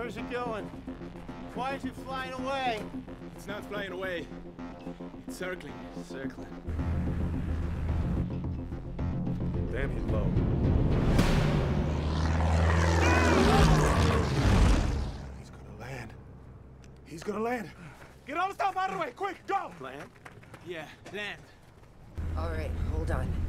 Where's it going? Why is it flying away? It's not flying away. It's circling. Circling. Damn, he's low. He's gonna land. He's gonna land. Get all the stuff out of the way, quick, go! Land? Yeah, land. All right, hold on.